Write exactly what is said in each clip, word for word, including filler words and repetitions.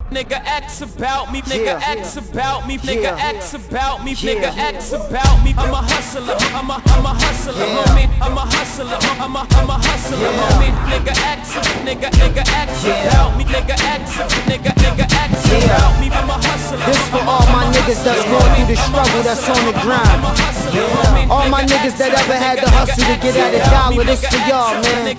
Nigga X about me, nigga Yeah. X about me, nigga Yeah. X about me, Yeah. nigga X about me. I'm a hustler, I'm a, I'm a hustler, Yeah. homie. I'm a hustler, I'm a, I'm a hustler, Yeah. homie. Nigga X, nigga, nigga X Yeah. about me, nigga X, nigga, nigga X Yeah. about me. I'm a hustler. This for all my niggas that's going through the struggle, that's on the grind. All my niggas that ever had to hustle to get at a dollar, this for y'all, man.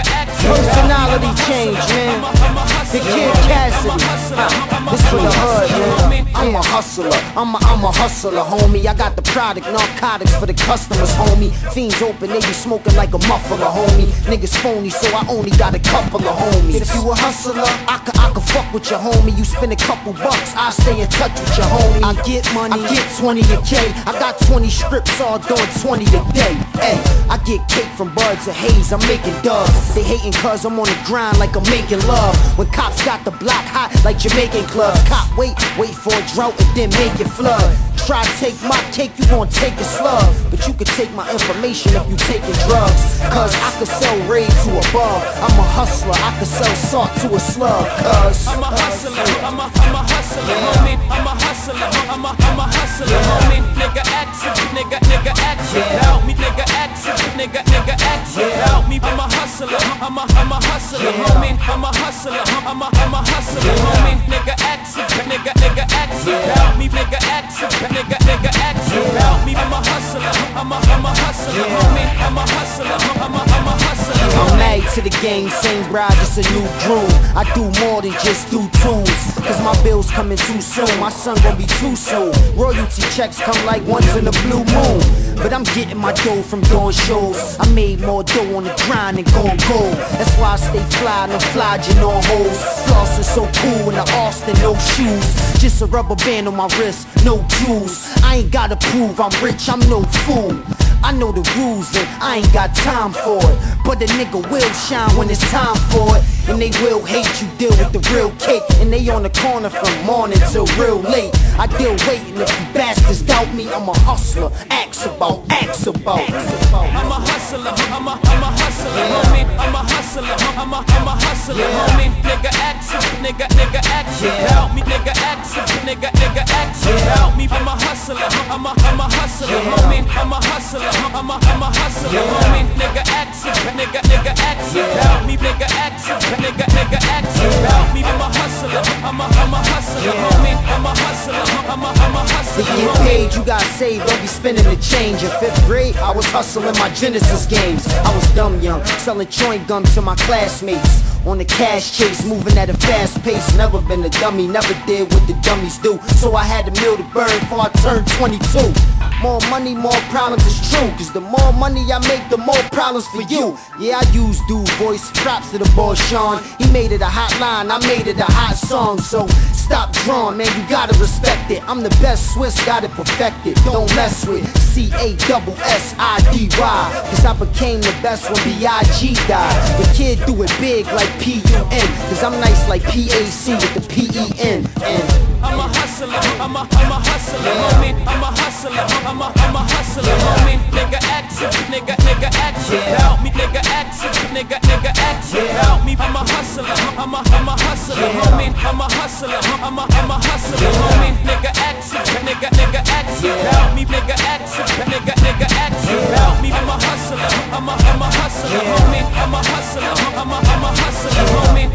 Personality change, man. The Kid Cassidy, huh. This for the hood, man. I'm a hustler, I'm a, I'm a hustler, homie. I got the product, narcotics for the customers, homie. Fiends open, they be smoking like a muffler, homie. Niggas phony, so I only got a couple of homies. If you a hustler, I could, I could fuck with your homie. You spend a couple bucks, I stay in touch with your homie. I get money, I get twenty a K. I got twenty strips, all doing twenty a day. Hey, I get cake from Buds and Haze, I'm making dubs. They hating cause I'm on the grind like I'm making love. When cops got the block hot like Jamaican clubs. Cop wait, wait for a drought and then make it flood. Try to take my cake, you gon' take a slug. But you can take my information if you taking drugs. Cause I could sell raid to a bug. I'm a hustler, I could sell salt to a slug. Cause I'm a hustler, I'm a, I'm a hustler, homie. I'm a hustler, I'm a, I'm a hustler, homie. Nigga X, nigga, nigga X about me, nigga X, nigga, nigga X about me. I'm a hustler, I'm a, I'm a hustler, homie. I'm a hustler, I'm a, I'm a hustler, homie. Nigga X, nigga, nigga X about me, nigga X, nigga, nigga X about me. I'm a hustler, I'm a, I'm a hustler, homie. I'm a hustler, I'm a, I'm a hustler. I'm married to the game, same bride, just a new groove. I do more than just do tunes, cause my bills coming too soon. My son gon' be too soon. Royalty checks come like once in a blue moon. But I'm getting my dough from doing shows. I made more dough on the grind than gon' gold. That's why I stay fly, no flogging on hoes. Flossing so cool in the Austin, no shoes. Just a rubber band on my wrist, no jewels. I ain't gotta prove I'm rich, I'm no fool. I know the rules and I ain't got time for it. But the nigga will shine when it's time for it. And they will hate you, deal with the real cake. And they on the corner from morning till real late. I deal waiting if you bastards doubt me. I'm a hustler, ask about, ask about. I'm a hustler, I'm a, I'm a hustler, homie. I'm a hustler, I'm a, I'm a hustler, homie. Nigga X, nigga, nigga X about me, nigga X, nigga, nigga X about me. I'm a hustler, I'm a, I'm a hustler, homie. I'm a hustler, I'm a, I'm a hustler, homie. Nigga X, nigga, nigga X about me, nigga X, nigga, nigga X about me. I'm a hustler, I'm a, I'm a hustler, homie. I'm a hustler, I'm a, I'm a hustler. To get paid, you got saved, don't be spending the change. In fifth grade, I was hustling my Genesis games. I was dumb young, selling chewing gum to my classmates. On the cash chase, moving at a fast pace. Never been a dummy, never did what the dummies do. So I had a meal to burn before I turned twenty-two. More money, more problems, it's true. Cause the more money I make, the more problems for you. Yeah, I use dude voice, props to the boy Sean. He made it a hot line, I made it a hot song. So stop drawing, man, you gotta respect it. I'm the best Swiss, got it perfected. Don't mess with C A S S I D Y. Cause I became the best when B I G died. The kid do it big like P U N. Cause I'm nice like P A C with the P E N. And I'm a hustler, I'm a, I'm a hustler, homie. I'm a hustler, I'm a, I'm a hustler, homie. Nigga X, nigga, nigga X about me, nigga X, nigga, nigga X about me. I'm a hustler, I'm a, I'm a hustler, homie. I'm a hustler, I'm a, I'm a hustler, homie. Nigga X, nigga, nigga X about me, nigga X, nigga, nigga X about me. I'm a hustler, I'm a, I'm a hustler, homie. I'm a hustler, I'm a, I'm a hustler, homie.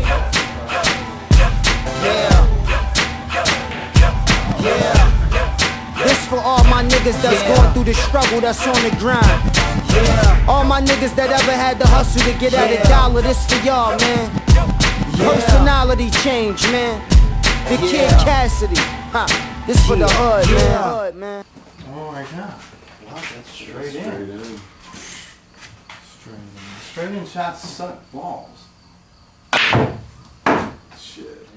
yeah. Yeah. This for all my niggas that's yeah. going through the struggle, that's on the grind. Yeah. All my niggas that ever had to hustle to get yeah. at a dollar, this for y'all, man. Yeah. Personality change, man. The yeah. Kid Cassidy, huh? This yeah. for the hood, yeah. man. Hood, man. Oh my God! Wow, that's straight, straight in. in. Straight in. Straight in shots suck balls. Shit.